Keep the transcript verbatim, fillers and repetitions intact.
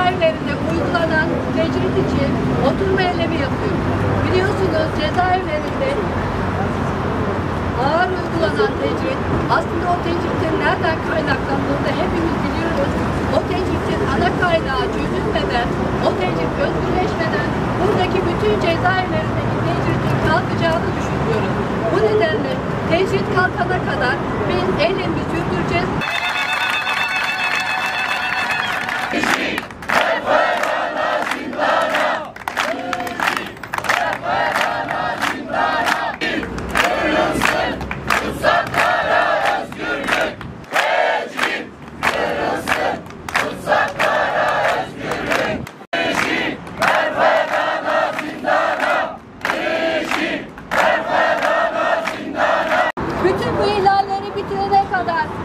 cezaevlerinde uygulanan tecrit için oturma eylemi yapıyor. Biliyorsunuz cezaevlerinde ağır uygulanan tecrit, aslında o tecritin nereden kaynaklandığını da hepimiz biliyoruz. O tecritin ana kaynağı çözülmeden, o tecrit özgürleşmeden buradaki bütün cezaevlerindeki tecritin kalkacağını düşünüyoruz. Bu nedenle tecrit kalkana kadar biz eylemi sürdüreceğiz. Bütün bu ihlalleri bitirene kadar